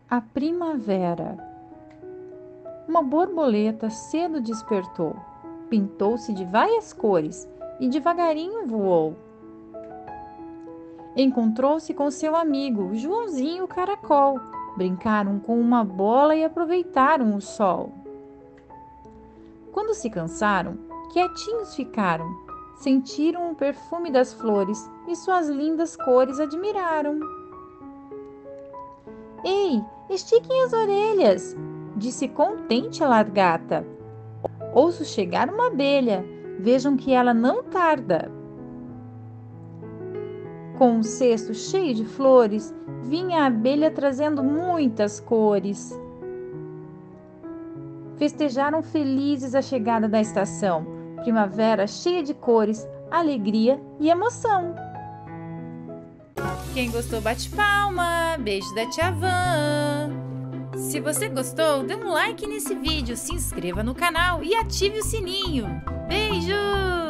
A primavera. Uma borboleta cedo despertou, pintou-se de várias cores e devagarinho voou. Encontrou-se com seu amigo Joãozinho Caracol. Brincaram com uma bola e aproveitaram o sol. Quando se cansaram, quietinhos ficaram. Sentiram o perfume das flores e suas lindas cores admiraram. Ei, estiquem as orelhas, disse contente a largata. Ouço chegar uma abelha, vejam que ela não tarda. Com um cesto cheio de flores, vinha a abelha trazendo muitas cores. Festejaram felizes a chegada da estação, primavera cheia de cores, alegria e emoção. Quem gostou bate palma, beijo da tia Van. Se você gostou, dê um like nesse vídeo, se inscreva no canal e ative o sininho. Beijo!